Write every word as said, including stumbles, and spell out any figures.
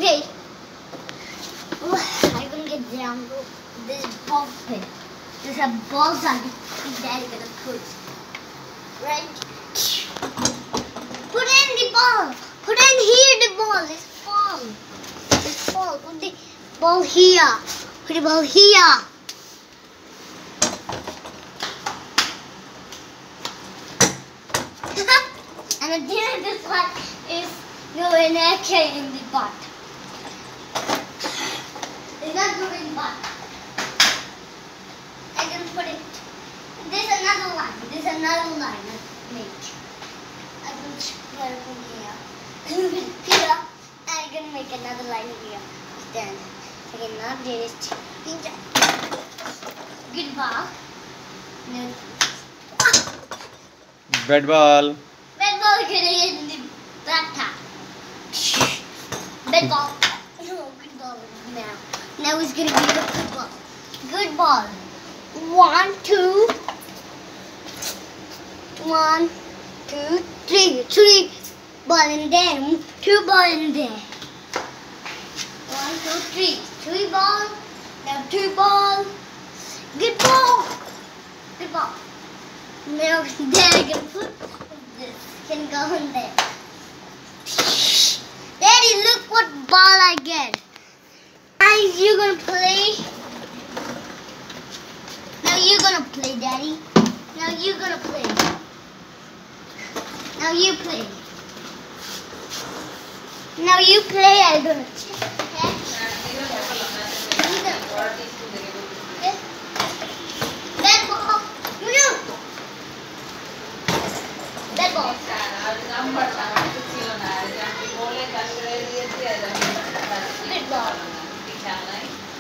Okay. I'm gonna get down this ball pit. There's a ball that Daddy gonna put. Right? Put in the ball. Put in here the ball. This ball. This ball. Put the ball here. Put the ball here. And at the end of this one is going A K in the butt. It's not going butt. I can put it. There's another line. There's another line I make. I can put it from here. Here. I can make another line here. Then I cannot do it. Good ball. No. Red ball. Red ball getting in the batter. Red ball. No, good ball now. Now it's gonna be the good ball. Good ball. One, two. One, two, three. Three ball in there. Two ball in there. One, two, three. Three ball. Now two ball. Good ball. Good ball. Now there I can put this. Can go in there. Daddy, look what ball I get. Now you gonna play. Now you're gonna play, Daddy. Now you're gonna play. Now you play. Now you play. I'm gonna check. Okay? Red ball. No. Red ball. Red ball.